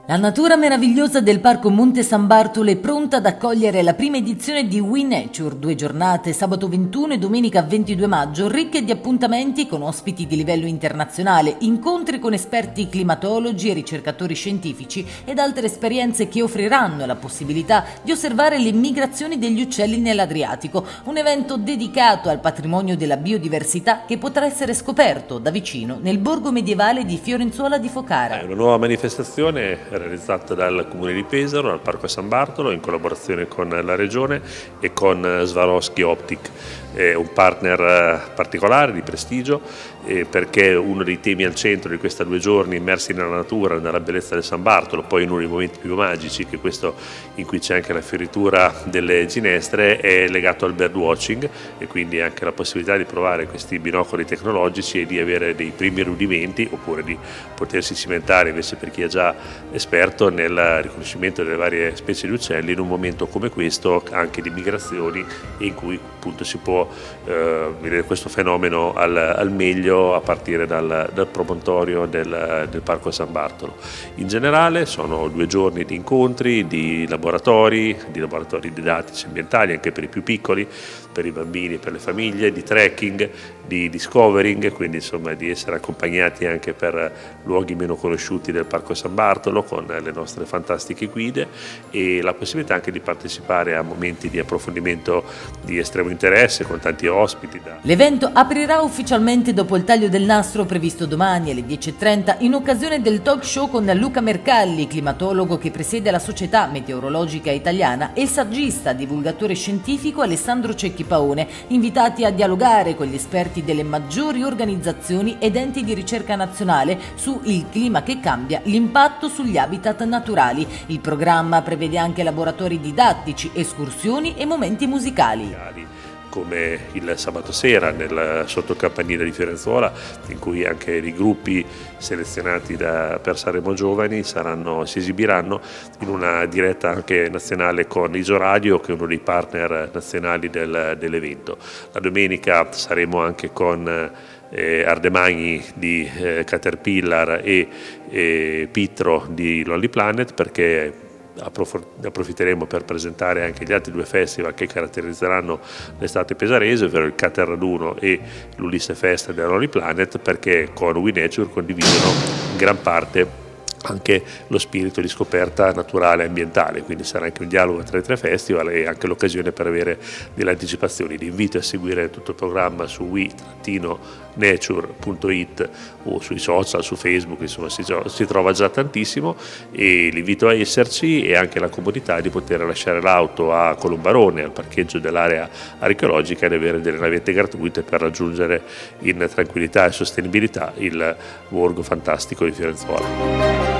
La natura meravigliosa del Parco Monte San Bartolo è pronta ad accogliere la prima edizione di We Nature, 2 giornate, sabato 21 e domenica 22 maggio, ricche di appuntamenti con ospiti di livello internazionale, incontri con esperti climatologi e ricercatori scientifici ed altre esperienze che offriranno la possibilità di osservare le migrazioni degli uccelli nell'Adriatico, un evento dedicato al patrimonio della biodiversità che potrà essere scoperto da vicino nel borgo medievale di Fiorenzuola di Focara. È una nuova manifestazione realizzata dal Comune di Pesaro, al Parco San Bartolo, in collaborazione con la Regione e con Swarovski Optik, un partner particolare di prestigio, perché uno dei temi al centro di questi 2 giorni immersi nella natura, nella bellezza del San Bartolo, poi in uno dei momenti più magici, che è questo in cui c'è anche la fioritura delle ginestre, è legato al birdwatching e quindi anche la possibilità di provare questi binocoli tecnologici e di avere dei primi rudimenti, oppure di potersi cimentare invece per chi è già esperto nel riconoscimento delle varie specie di uccelli in un momento come questo, anche di migrazioni, in cui appunto si può vedere questo fenomeno al meglio a partire dal promontorio del Parco San Bartolo. In generale sono 2 giorni di incontri, di laboratori didattici ambientali anche per i più piccoli, per i bambini, per le famiglie, di trekking, di discovering, quindi insomma di essere accompagnati anche per luoghi meno conosciuti del Parco San Bartolo con le nostre fantastiche guide e la possibilità anche di partecipare a momenti di approfondimento di estremo interesse con tanti ospiti. L'evento aprirà ufficialmente dopo il taglio del nastro previsto domani alle 10:30 in occasione del talk show con Luca Mercalli, climatologo che presiede la Società Meteorologica Italiana, e il saggista, divulgatore scientifico Alessandro Cecchi Paone, invitati a dialogare con gli esperti delle maggiori organizzazioni ed enti di ricerca nazionale su il clima che cambia, l'impatto sugli habitat naturali. Il programma prevede anche laboratori didattici, escursioni e momenti musicali. Come il sabato sera sotto il campanile di Fiorenzuola, in cui anche i gruppi selezionati per Sanremo Giovani si esibiranno in una diretta anche nazionale con Isoradio, che è uno dei partner nazionali dell'evento. La domenica saremo anche con Ardemagni di Caterpillar e Pittro di Lonely Planet, perché approfitteremo per presentare anche gli altri 2 festival che caratterizzeranno l'estate pesarese, ovvero il Cater Raduno e l'Ulisse Fest della Lonely Planet, perché con We Nature condividono in gran parte anche lo spirito di scoperta naturale e ambientale, quindi sarà anche un dialogo tra i 3 festival e anche l'occasione per avere delle anticipazioni. Vi invito a seguire tutto il programma su we-nature.it o sui social, su Facebook, insomma si trova già tantissimo, e l'invito a esserci e anche la comodità di poter lasciare l'auto a Colombarone, al parcheggio dell'area archeologica, e di avere delle navette gratuite per raggiungere in tranquillità e sostenibilità il borgo fantastico di Fiorenzuola.